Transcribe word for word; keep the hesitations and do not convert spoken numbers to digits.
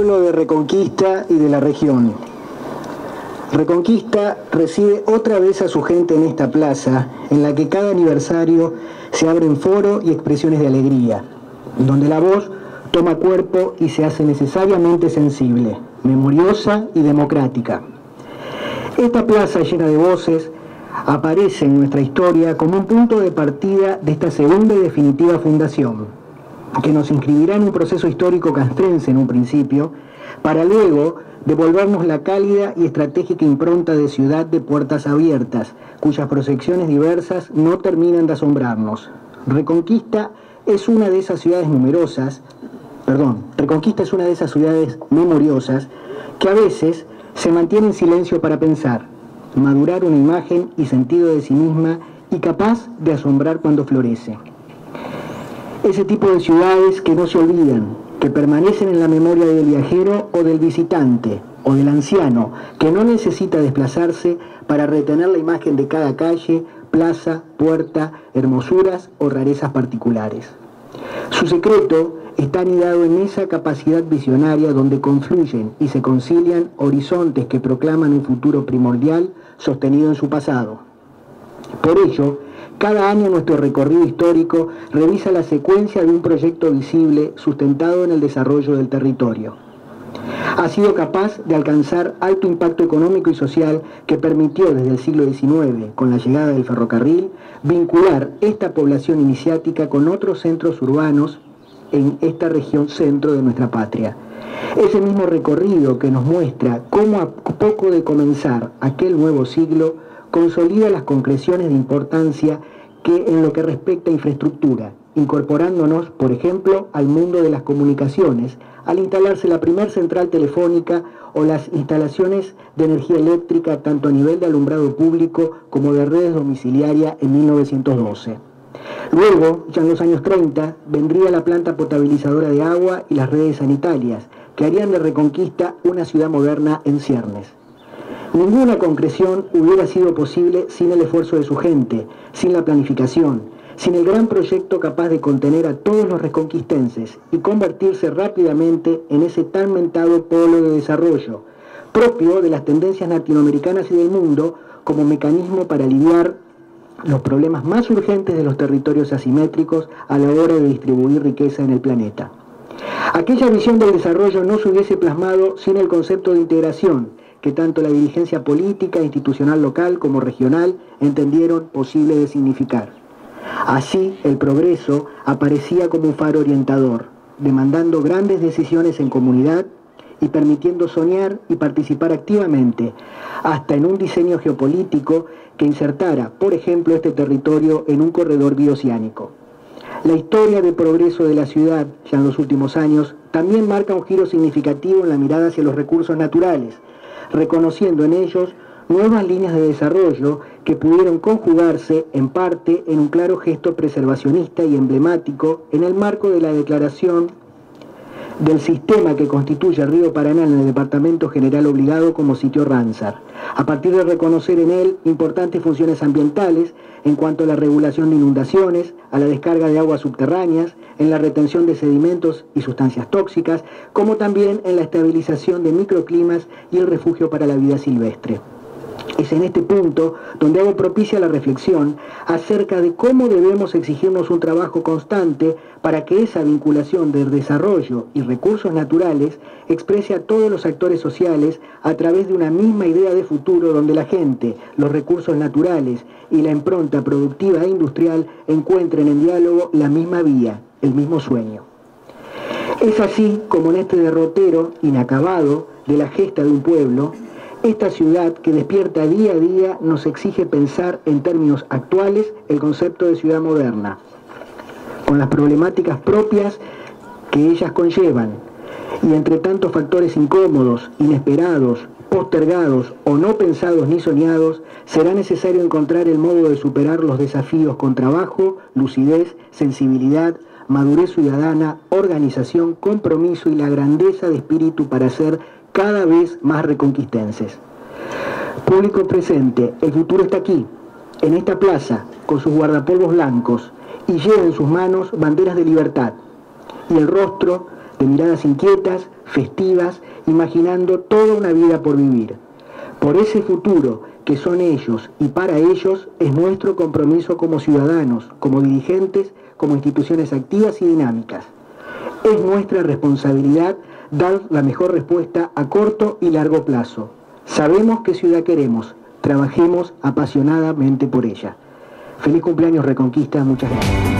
pueblo de Reconquista y de la región. Reconquista recibe otra vez a su gente en esta plaza, en la que cada aniversario se abren foro y expresiones de alegría, donde la voz toma cuerpo y se hace necesariamente sensible, memoriosa y democrática. Esta plaza llena de voces aparece en nuestra historia como un punto de partida de esta segunda y definitiva fundación, que nos inscribirá en un proceso histórico castrense en un principio, para luego devolvernos la cálida y estratégica impronta de ciudad de puertas abiertas, cuyas proyecciones diversas no terminan de asombrarnos. Reconquista es una de esas ciudades numerosas, perdón, Reconquista es una de esas ciudades memoriosas que a veces se mantiene en silencio para pensar, madurar una imagen y sentido de sí misma y capaz de asombrar cuando florece. Ese tipo de ciudades que no se olvidan, que permanecen en la memoria del viajero o del visitante, o del anciano, que no necesita desplazarse para retener la imagen de cada calle, plaza, puerta, hermosuras o rarezas particulares. Su secreto está anidado en esa capacidad visionaria donde confluyen y se concilian horizontes que proclaman un futuro primordial sostenido en su pasado. Por ello, cada año nuestro recorrido histórico revisa la secuencia de un proyecto visible sustentado en el desarrollo del territorio. Ha sido capaz de alcanzar alto impacto económico y social que permitió desde el siglo diecinueve, con la llegada del ferrocarril, vincular esta población iniciática con otros centros urbanos en esta región centro de nuestra patria. Ese mismo recorrido que nos muestra cómo a poco de comenzar aquel nuevo siglo consolida las concreciones de importancia que en lo que respecta a infraestructura, incorporándonos, por ejemplo, al mundo de las comunicaciones, al instalarse la primer central telefónica o las instalaciones de energía eléctrica tanto a nivel de alumbrado público como de redes domiciliarias en mil novecientos doce. Luego, ya en los años treinta, vendría la planta potabilizadora de agua y las redes sanitarias, que harían de Reconquista una ciudad moderna en ciernes. Ninguna concreción hubiera sido posible sin el esfuerzo de su gente, sin la planificación, sin el gran proyecto capaz de contener a todos los reconquistenses y convertirse rápidamente en ese tan mentado polo de desarrollo, propio de las tendencias latinoamericanas y del mundo como mecanismo para aliviar los problemas más urgentes de los territorios asimétricos a la hora de distribuir riqueza en el planeta. Aquella visión del desarrollo no se hubiese plasmado sin el concepto de integración, que tanto la dirigencia política e institucional local como regional entendieron posible de significar. Así, el progreso aparecía como un faro orientador, demandando grandes decisiones en comunidad y permitiendo soñar y participar activamente, hasta en un diseño geopolítico que insertara, por ejemplo, este territorio en un corredor bioceánico. La historia de progreso de la ciudad, ya en los últimos años, también marca un giro significativo en la mirada hacia los recursos naturales, reconociendo en ellos nuevas líneas de desarrollo que pudieron conjugarse en parte en un claro gesto preservacionista y emblemático en el marco de la declaración del sistema que constituye el río Paraná en el Departamento General Obligado como sitio Ramsar, a partir de reconocer en él importantes funciones ambientales en cuanto a la regulación de inundaciones, a la descarga de aguas subterráneas, en la retención de sedimentos y sustancias tóxicas, como también en la estabilización de microclimas y el refugio para la vida silvestre. Es en este punto donde hago propicia la reflexión acerca de cómo debemos exigirnos un trabajo constante para que esa vinculación de desarrollo y recursos naturales exprese a todos los actores sociales a través de una misma idea de futuro donde la gente, los recursos naturales y la impronta productiva e industrial encuentren en diálogo la misma vía, el mismo sueño. Es así como en este derrotero inacabado de la gesta de un pueblo, esta ciudad que despierta día a día nos exige pensar en términos actuales el concepto de ciudad moderna, con las problemáticas propias que ellas conllevan, y entre tantos factores incómodos, inesperados, postergados o no pensados ni soñados, será necesario encontrar el modo de superar los desafíos con trabajo, lucidez, sensibilidad, madurez ciudadana, organización, compromiso y la grandeza de espíritu para ser cada vez más reconquistenses. Público presente, el futuro está aquí, en esta plaza, con sus guardapolvos blancos, y lleva en sus manos banderas de libertad, y el rostro de miradas inquietas, festivas, imaginando toda una vida por vivir. Por ese futuro que son ellos y para ellos es nuestro compromiso como ciudadanos, como dirigentes, como instituciones activas y dinámicas. Es nuestra responsabilidad dar la mejor respuesta a corto y largo plazo. Sabemos qué ciudad queremos, trabajemos apasionadamente por ella. Feliz cumpleaños Reconquista, muchas gracias.